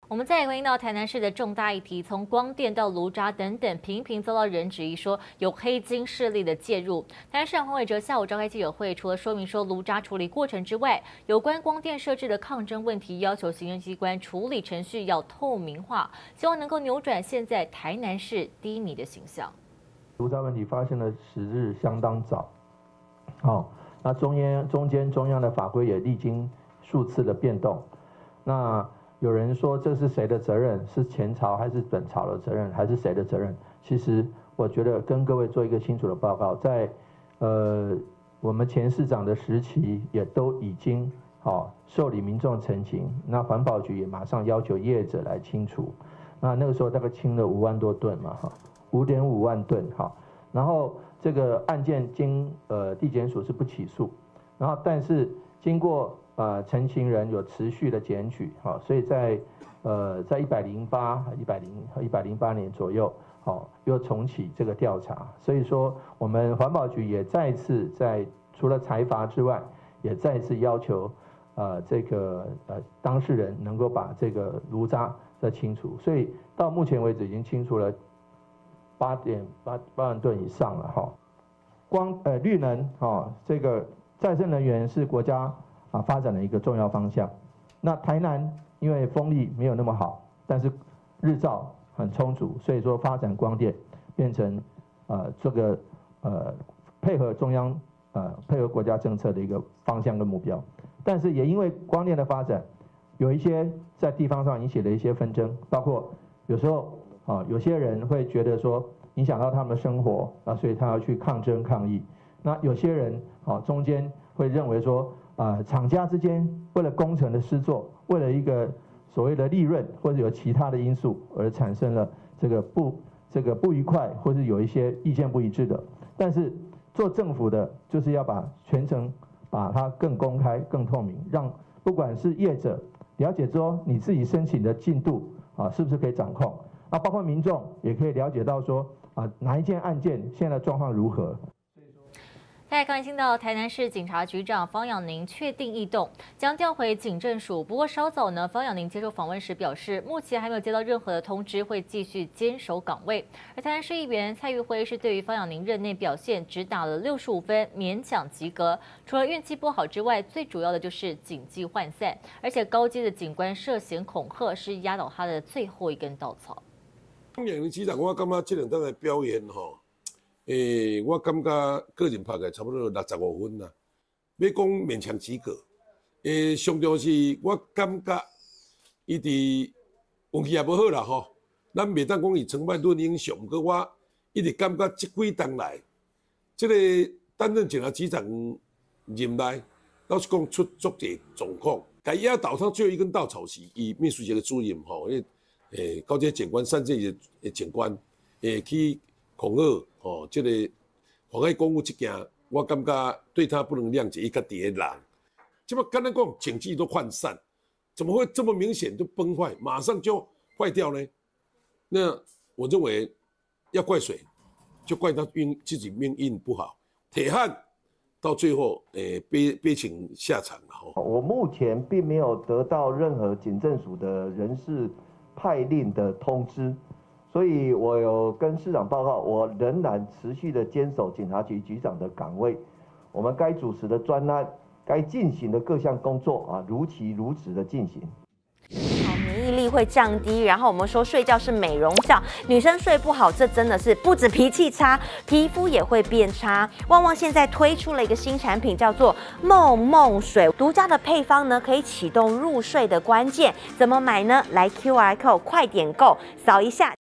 我们再回应到台南市的重大议题，从光电到炉渣等等，频频遭到人质疑说有黑金势力的介入。台南市长黄伟哲下午召开记者会，除了说明说炉渣处理过程之外，有关光电设置的抗争问题，要求行政机关处理程序要透明化，希望能够扭转现在台南市低迷的形象。 炉渣问题发生的时日相当早，那中央的法规也历经数次的变动，那。有人说这是谁的责任？是前朝还是本朝的责任？还是谁的责任？其实我觉得跟各位做一个清楚的报告，在我们前市长的时期也都已经受理民众陈情，那环保局也马上要求业者来清除，那个时候大概清了5万多吨嘛，5.5万吨然后这个案件经地检署是不起诉，然后但是经过陈情人有持续的检举，所以在108年左右，又重启这个调查。所以说，我们环保局也再次除了裁罚之外，也再次要求当事人能够把这个炉渣再清除。所以到目前为止已经清除了8.8万吨以上了绿能这个再生能源是国家发展的一个重要方向。那台南因为风力没有那么好，但是日照很充足，所以说发展光电变成配合中央配合国家政策的一个方向跟目标。但是也因为光电的发展，有一些在地方上引起了一些纷争，包括有时候有些人会觉得说影响到他们的生活所以他要去抗争抗议。那有些人中间会认为说厂家之间为了工程的施作，为了一个所谓的利润或者有其他的因素而产生了这个不愉快，或是有一些意见不一致的。但是做政府的就是要把全程把它更公开、更透明，让不管是业者了解说你自己申请的进度是不是可以掌控，那包括民众也可以了解到说哪一件案件现在的状况如何。 大家刚才听到台南市警察局长方养宁确定异动，将调回警政署。不过稍早呢，方养宁接受访问时表示，目前还没有接到任何的通知，会继续坚守岗位。而台南市议员蔡玉辉是对于方养宁任内表现只打了65分，勉强及格。除了运气不好之外，最主要的就是警纪涣散，而且高阶的警官涉嫌恐吓，是压倒他的最后一根稻草。 方养宁局长，我感觉这2天的表现我感觉个人拍个差不多65分啦，要讲勉强及格。上重是我感觉伊伫运气也无好啦咱袂当讲伊成败论英雄，不过我一直感觉这几天来，这个担任警察局长任内，老实讲出足侪状况。该压倒他最后一根稻草是伊秘书局的主任因为高阶警官、3级的警官去恐吓这个妨碍公务这件，我感觉对他不能谅解，伊家己的人。这么刚才讲警纪都涣散，怎么会这么明显就崩坏，马上就坏掉呢？那我认为要怪谁，就怪他自己命运不好，铁汉到最后悲情下场了我目前并没有得到任何警政署的人事派令的通知。所以我有跟市长报告，我仍然持续的坚守警察局局长的岗位，我们该主持的专案、该进行的各项工作如期如职的进行。 免疫力会降低，然后我们说睡觉是美容觉，女生睡不好，这真的是不止脾气差，皮肤也会变差。旺旺现在推出了一个新产品，叫做梦梦水，独家的配方呢，可以启动入睡的关键。怎么买呢？来 QR code 快点购，扫一下。